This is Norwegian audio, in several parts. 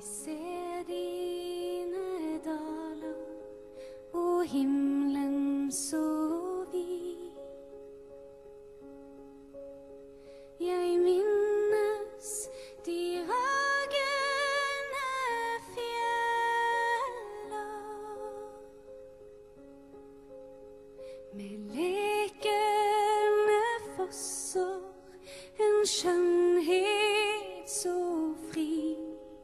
ser dine daler og himmelen så vid. Jeg minnes de ragende fjella med lekende fosser, en skjønnhet så fri.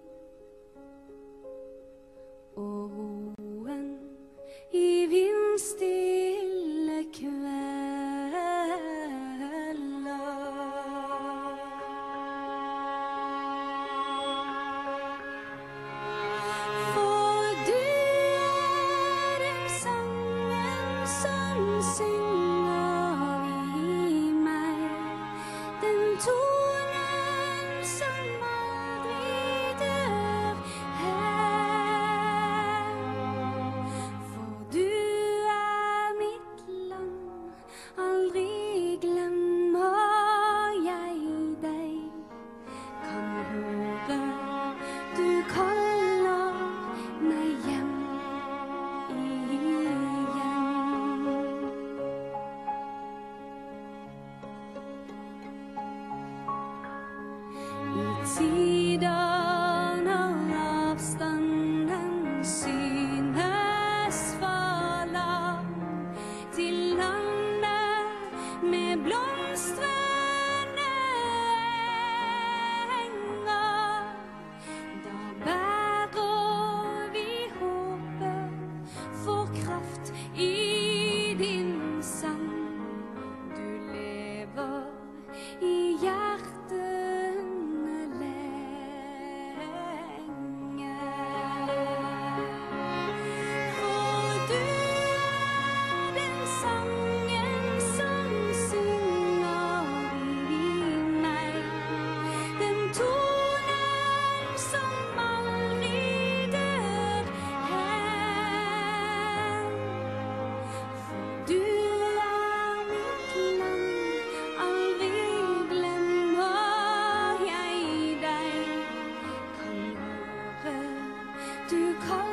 Og roen i vindstille kvelder. For du den sangen som synger i meg, den tonen som aldri dør her. For du mitt land, aldri glemmer jeg deg. Kan høre du kaller meg hjem igjen. I tider når avstanden synes for lang, til landet med blomstrende enger, da bærer vi håpet for kraft i din sang. Du lever i hjertene lenge. For du den sangen som synger i meg, den tonen som aldri dør hen. For du mitt land, aldri glemmer jeg deg. Kan høre du kaller